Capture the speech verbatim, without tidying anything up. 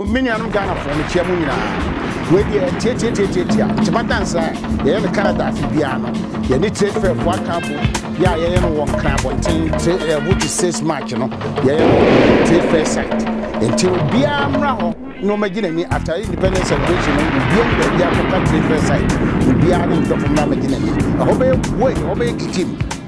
minianum Ghana for me chiamunina. We dey tie tie tie tie tie. Chima dance ye no Canada fi bia no. Ye ni trade fair for camp. Ya ye no won crab on ten which is six March no. Ye no trade fair site. Until bia mra ho no magina ni after independence celebration no bia bia bia for trade fair site. Bia no do from na magina ni. Ho be way, ho be team.